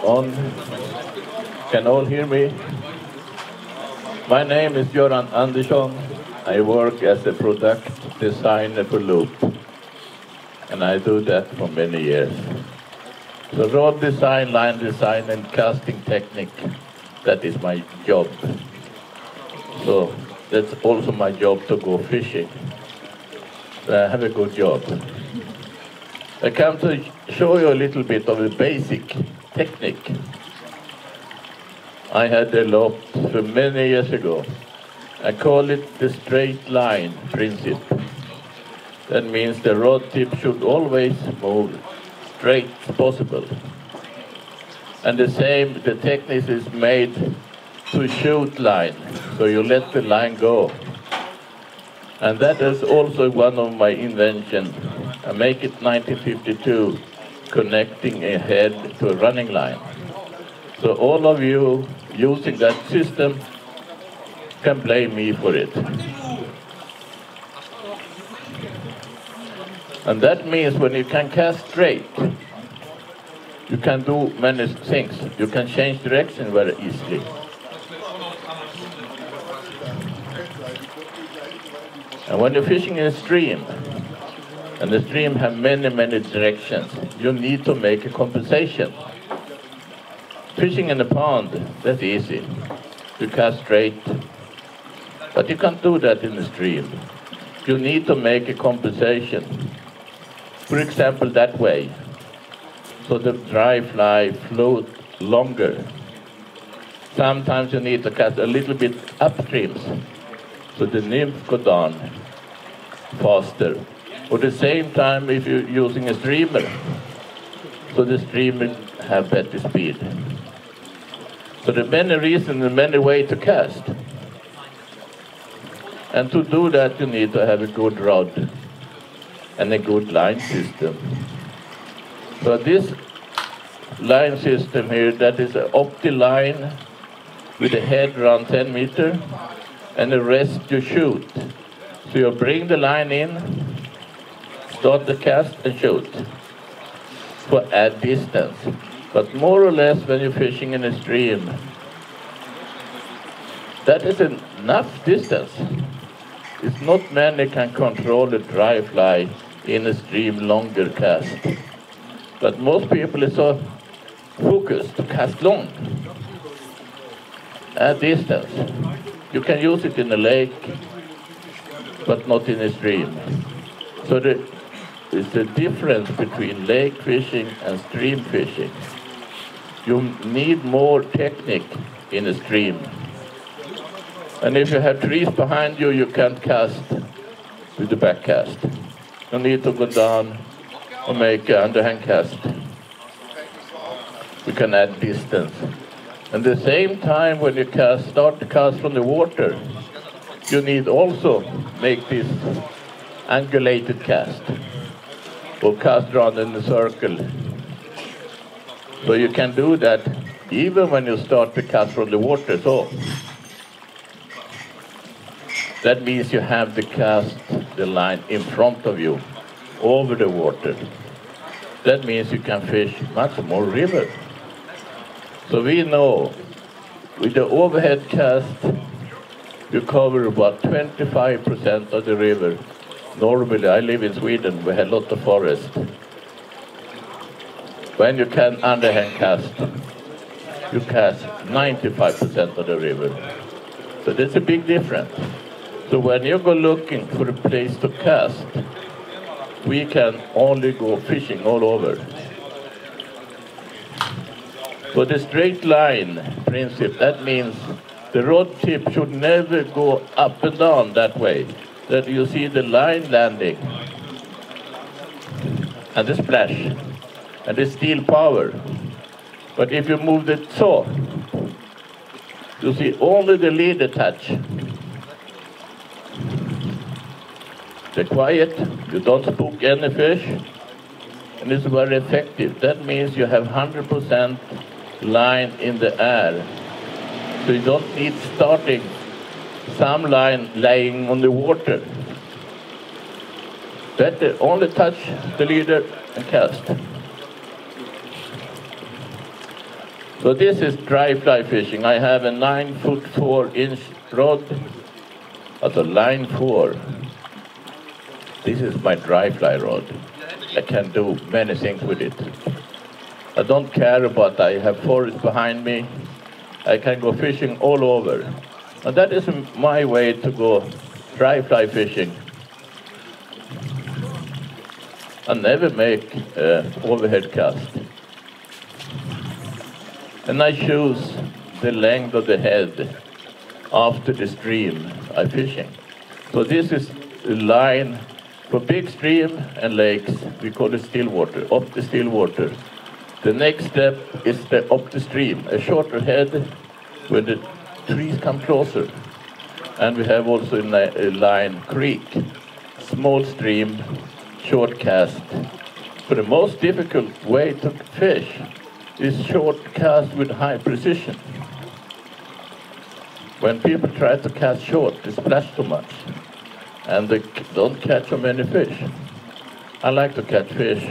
on. Can all hear me? My name is Göran Andersson. I work as a product designer for Loop, and I do that for many years. So rod design, line design, and casting technique, that is my job. So that's also my job to go fishing. So I have a good job. I come to show you a little bit of the basic technique. I had a lot for many years ago. I call it the straight line principle. That means the rod tip should always move straight as possible. And the same, the technique is made to shoot line, so you let the line go. And that is also one of my inventions. I make it 1952, connecting a head to a running line. So all of you using that system can blame me for it. And that means when you can cast straight, you can do many things. You can change direction very easily. And when you're fishing in a stream, and the stream have many, many directions, you need to make a compensation. Fishing in a pond, that's easy. You cast straight. But you can't do that in the stream. You need to make a compensation. For example, that way. So the dry fly float longer. Sometimes you need to cast a little bit upstream, so the nymph go down faster. At the same time, if you're using a streamer, so the streamer have better speed. So there are many reasons and many ways to cast. And to do that, you need to have a good rod and a good line system. So this line system here, that is an OptiLine with a head around 10 meters and the rest you shoot. So you bring the line in, start the cast and shoot for add distance. But more or less when you're fishing in a stream, that is enough distance. It's not many can control a dry fly in a stream longer cast. But most people are so focused to cast long. At distance. You can use it in a lake, but not in a stream. So it's a difference between lake fishing and stream fishing. You need more technique in a stream. And if you have trees behind you, you can't cast with the back cast. You need to go down and make an underhand cast. We can add distance. At the same time, when you start to cast from the water, you need also make this angulated cast, or cast around in a circle. So you can do that even when you start to cast from the water. So that means you have to cast the line in front of you, over the water. That means you can fish much more river. So we know with the overhead cast, you cover about 25% of the river. Normally, I live in Sweden, we have a lot of forest. When you can underhand cast, you cast 95% of the river. So there's a big difference. So when you go looking for a place to cast, we can only go fishing all over. So the straight line principle, that means the rod tip should never go up and down that way. That you see the line landing and the splash and the steel power. But if you move the saw, you see only the leader touch. They're quiet, you don't spook any fish, and it's very effective. That means you have 100% line in the air. So you don't need starting some line laying on the water. Better only touch the leader and cast. So this is dry fly fishing. I have a 9-foot 4-inch rod at a line 4. This is my dry fly rod. I can do many things with it. I don't care about I have forest behind me. I can go fishing all over. And that is my way to go dry fly fishing. I never make overhead cast. And I choose the length of the head after the stream I'm fishing. So this is a line for big stream and lakes. We call it still water, up the still water. The next step is the up the stream, a shorter head when the trees come closer. And we have also a line creek, small stream, short cast. But the most difficult way to fish is short cast with high precision. When people try to cast short, they splash too much, and they don't catch so many fish. I like to catch fish.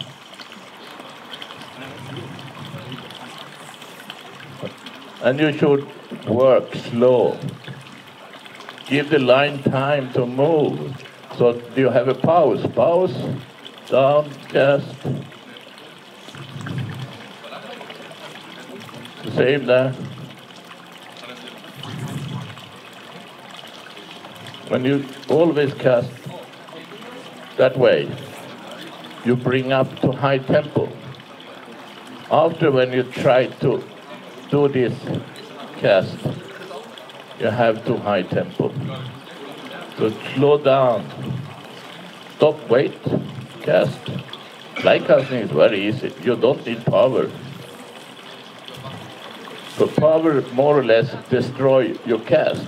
And you should work slow. Give the line time to move. So you have a pause, down, cast. The same there. When you always cast that way, you bring up to high tempo. After when you try to do this cast, you have too high tempo. So slow down, stop, wait, cast. Fly casting is very easy. You don't need power. So power more or less destroy your cast.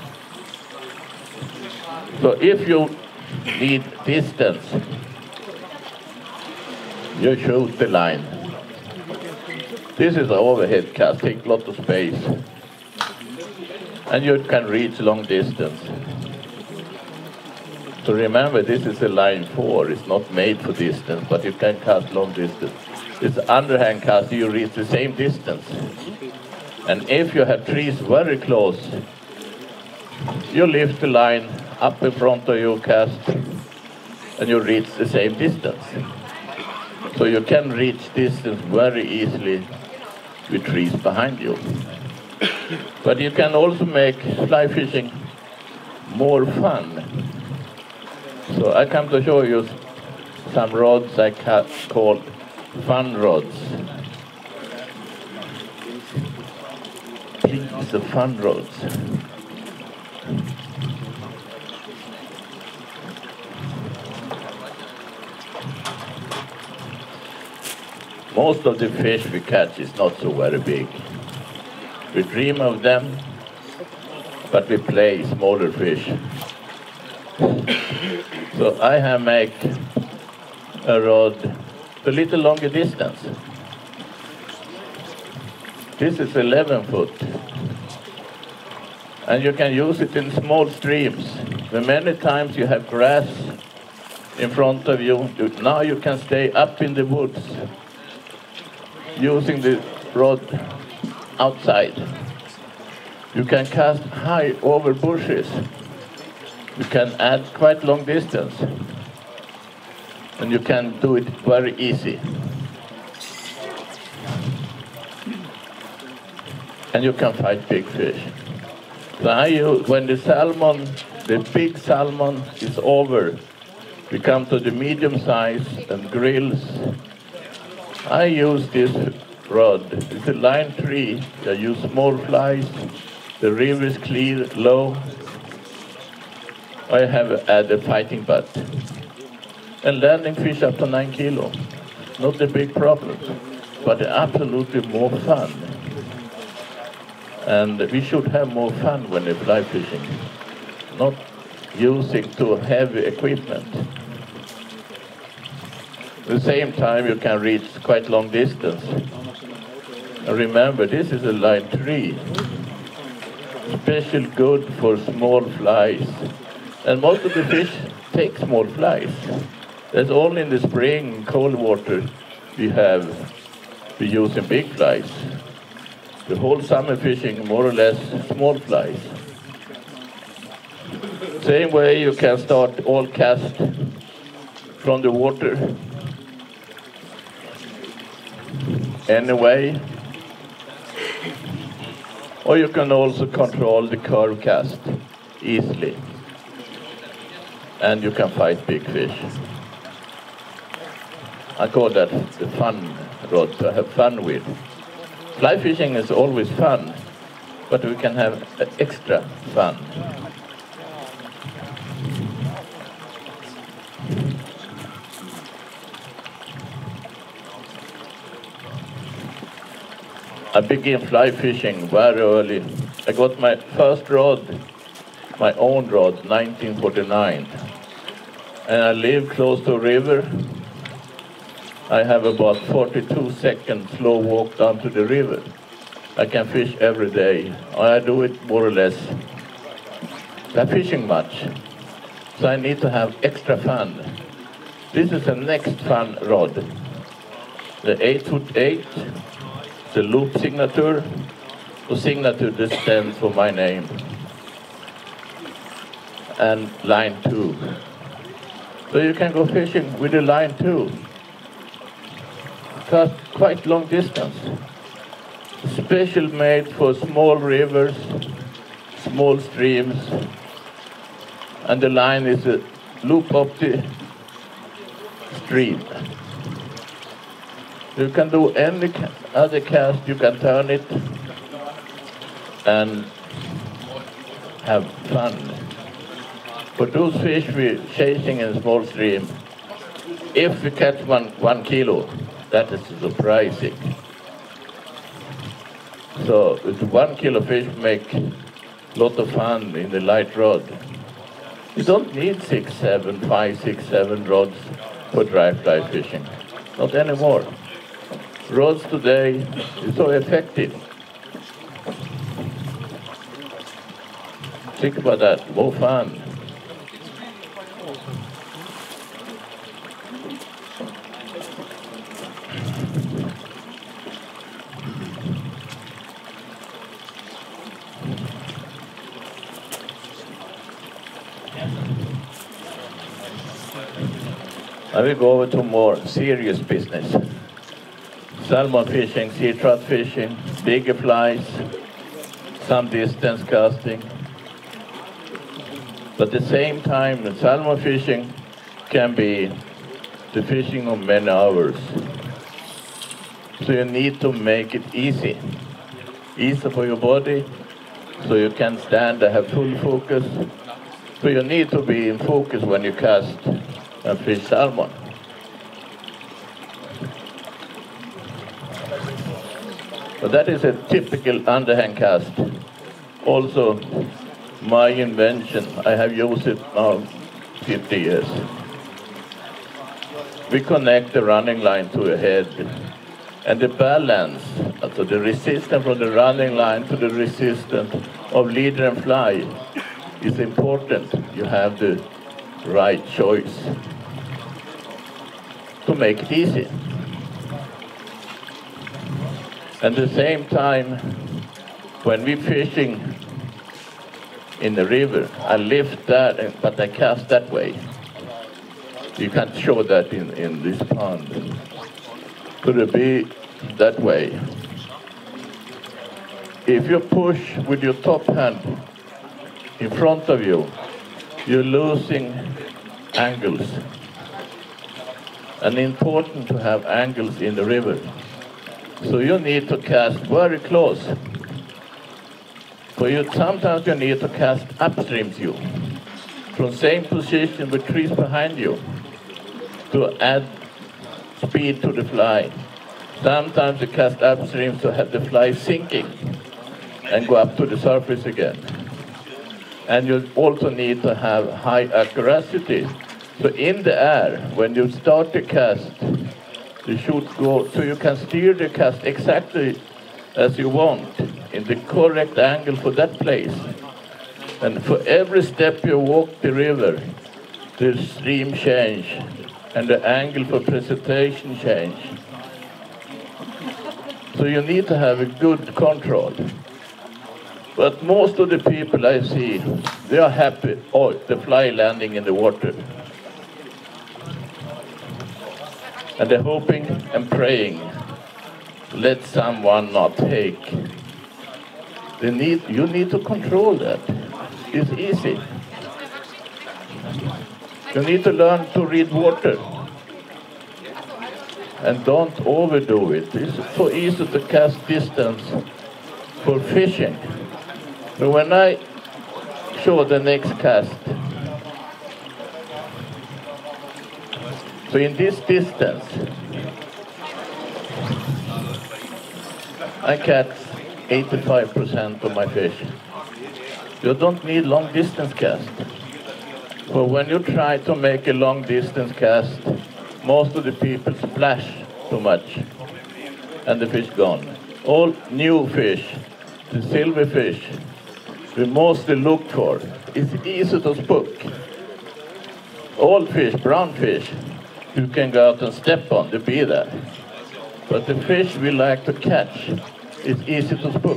So if you need distance, you shoot the line. This is an overhead cast, take a lot of space. And you can reach long distance. So remember, this is a line 4, it's not made for distance, but you can cast long distance. It's underhand cast, you reach the same distance. And if you have trees very close, you lift the line up in front of your cast, and you reach the same distance. So you can reach distance very easily with trees behind you. But you can also make fly fishing more fun. So I come to show you some rods I call fun rods. These are fun rods. Most of the fish we catch is not so very big. We dream of them, but we play smaller fish. So I have made a rod a little longer distance. This is 11 foot. And you can use it in small streams. When many times you have grass in front of you, now you can stay up in the woods using the rod outside. You can cast high over bushes. You can add quite long distance. And you can do it very easy. And you can fight big fish. So when the salmon, the big salmon is over, we come to the medium size and grills. I use this rod. It's a line 3. I use small flies. The river is clear, low. I have added fighting butt. And landing fish up to 9 kilo. Not a big problem, but absolutely more fun. And we should have more fun when we fly fishing, not using too heavy equipment. At the same time, you can reach quite long distance. And remember, this is a line 3, special good for small flies. And most of the fish take small flies. That's only in the spring, cold water, we using big flies. the whole summer fishing more or less small flies. Same way you can start all cast from the water. Anyway, or you can also control the curve cast easily, and you can fight big fish. I call that the fun rod to have fun with. Fly fishing is always fun, but we can have extra fun. I began fly fishing very early. I got my first rod, my own rod, 1949. And I live close to a river. I have about 42 seconds slow walk down to the river. I can fish every day. I do it more or less. I'm fishing much, so I need to have extra fun. This is the next fun rod. The 8'8", the loop signature. The signature just stands for my name. And line 2. So you can go fishing with the line 2. Quite long distance. Special made for small rivers, small streams. And the line is a loop up the stream. You can do any other cast, you can turn it and have fun. For those fish we're chasing in a small stream, if we catch 1 kilo, that is surprising. So with 1 kilo fish make a lot of fun in the light rod. You don't need 5, 6, 7 rods for dry fly fishing. Not anymore. Rods today is so effective. Think about that, more fun. I will go over to more serious business. Salmon fishing, sea trout fishing, bigger flies, some distance casting. But at the same time, the salmon fishing can be the fishing of many hours. So you need to make it easy. Easy for your body, so you can stand and have full focus. So you need to be in focus when you cast and fish salmon. So that is a typical underhand cast. Also, my invention. I have used it now 50 years. We connect the running line to a head. And the balance, so the resistance from the running line to the resistance of leader and fly is important. You have the right choice to make it easy. At the same time, when we're fishing in the river, I lift that, but I cast that way. You can't show that in this pond. Could it be that way? If you push with your top hand in front of you, you're losing angles. And important to have angles in the river. So you need to cast very close. Sometimes you need to cast upstream you, from same position with trees behind you, to add speed to the fly. Sometimes you cast upstream to have the fly sinking and go up to the surface again. And you also need to have high accuracy. So in the air, when you start the cast, you should go, so you can steer the cast exactly as you want, in the correct angle for that place. And for every step you walk the river, the stream change, and the angle for precipitation change. So you need to have a good control. But most of the people I see, they are happy. Oh, the fly landing in the water. And they're hoping and praying, let someone not take. You need to control that. It's easy. You need to learn to read water. And don't overdo it. It's so easy to cast distance for fishing. But when I show the next cast, so in this distance, I catch 85% of my fish. You don't need long distance cast. But when you try to make a long distance cast, most of the people splash too much and the fish gone. All new fish, the silverfish, we mostly look for, it's easy to spook. Old fish, brown fish, you can go out and step on, to be there. But the fish we like to catch, it's easy to spook.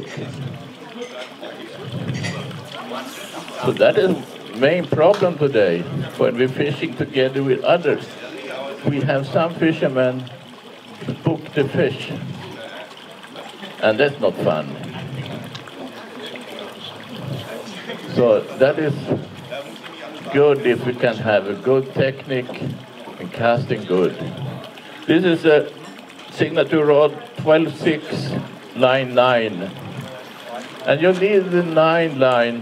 So that is the main problem today when we're fishing together with others. We have some fishermen spook the fish, and that's not fun. So that is good if we can have a good technique and casting good. This is a signature rod 12-6 line 9, and you need the 9 line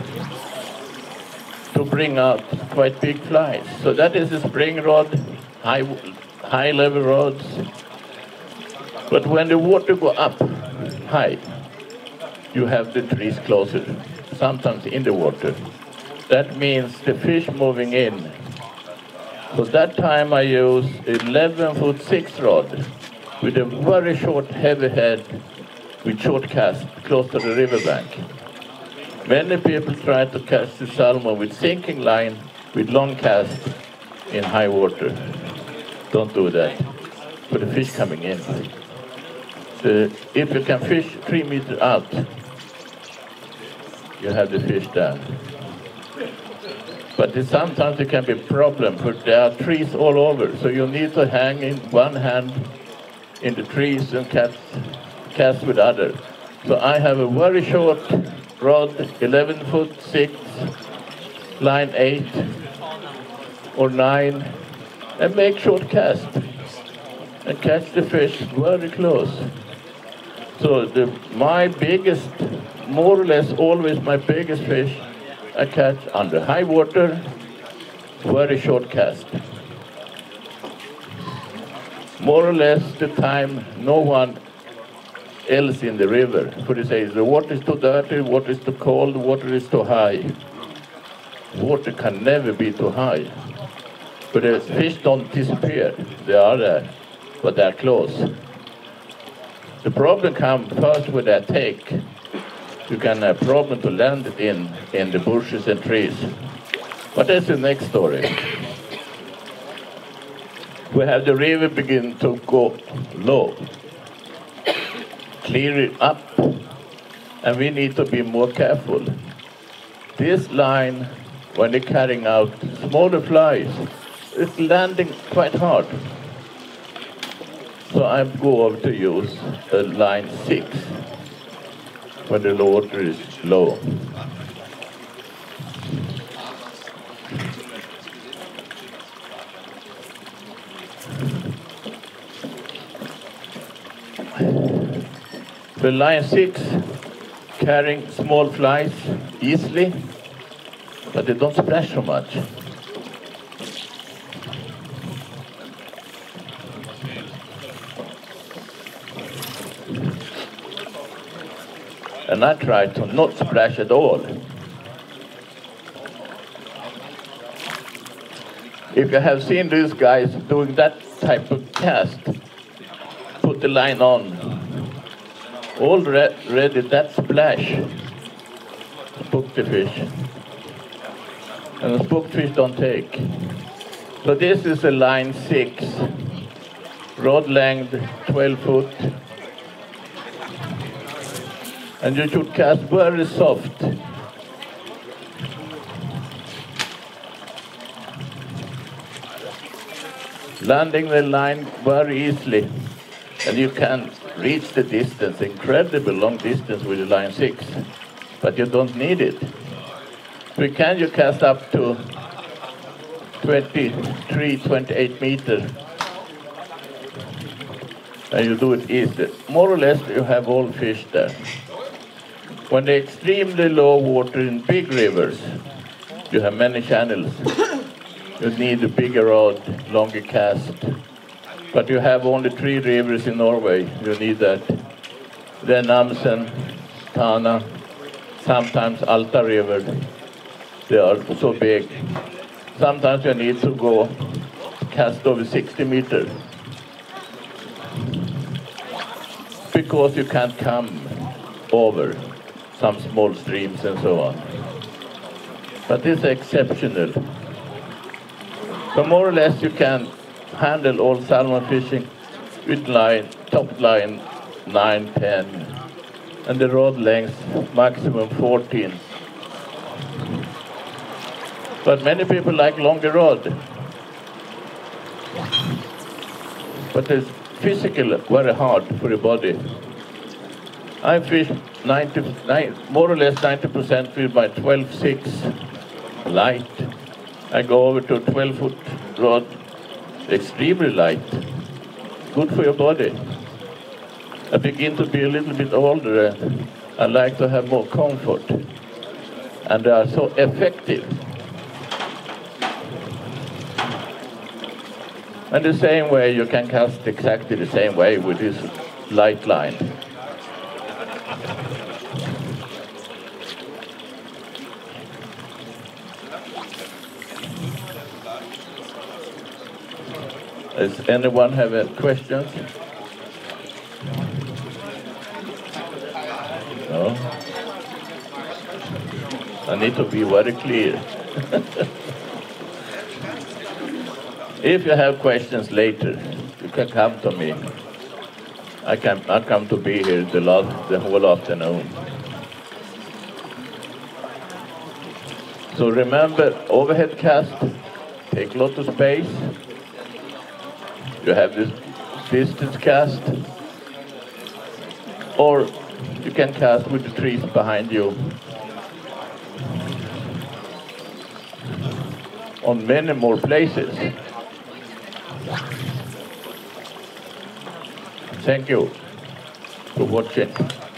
to bring out quite big flies. So that is a spring rod, high level rods. But when the water go up high, you have the trees closer, sometimes in the water. That means the fish moving in. So that time I use 11-foot 6 rod with a very short, heavy head with short cast close to the riverbank. Many people try to catch the salmon with sinking line with long cast in high water. Don't do that for the fish coming in. If you can fish 3 meters out, you have the fish there. But sometimes it can be a problem, but there are trees all over, so you need to hang in one hand in the trees and cast with other. So I have a very short rod, 11-foot 6, line 8 or 9, and make short cast and catch the fish very close. So my biggest, more or less always my biggest fish, I catch under high water, very short cast. More or less the time no one else in the river. For they say the water is too dirty, water is too cold, water is too high. Water can never be too high. But the fish don't disappear. They are there, but they're close. The problem comes first with their take. You can have problem to land it in the bushes and trees. But that's the next story. We have the river begin to go low. Clear it up, and we need to be more careful. This line, when they're carrying out smaller flies, it's landing quite hard. So I go over to use a line 6 when the water is low. The line 6 carrying small flies easily, but they don't splash so much. And I try to not splash at all. If you have seen these guys doing that type of cast, put the line on, already that splash spook the fish. And the spooked fish don't take. So this is a line 6, rod length 12 foot, And you should cast very soft. Landing the line very easily. And you can reach the distance, incredibly long distance with the line 6. But you don't need it. You cast up to 23, 28 meters. And you do it easily. More or less, you have all fish there. When they're extremely low water in big rivers, you have many channels. You need a bigger rod, longer cast. But you have only 3 rivers in Norway. You need that. Then Namsen, Tana, sometimes Alta River. They are so big. Sometimes you need to go cast over 60 meters. Because you can't come over some small streams and so on. But it's exceptional. So more or less you can handle all salmon fishing with line, top line 9, 10, and the rod length maximum 14. But many people like longer rod. But it's physically very hard for the body. I fish more or less 90% with my 12.6 light. I go over to 12-foot rod, extremely light, good for your body. I begin to be a little bit older and I like to have more comfort. And they are so effective. And the same way, you can cast exactly the same way with this light line. Does anyone have any questions? No? I need to be very clear. If you have questions later, you can come to me. I come to be here the whole afternoon. So remember, overhead cast, take a lot of space. You have this distance cast, or you can cast with the trees behind you. On many more places. Thank you for watching.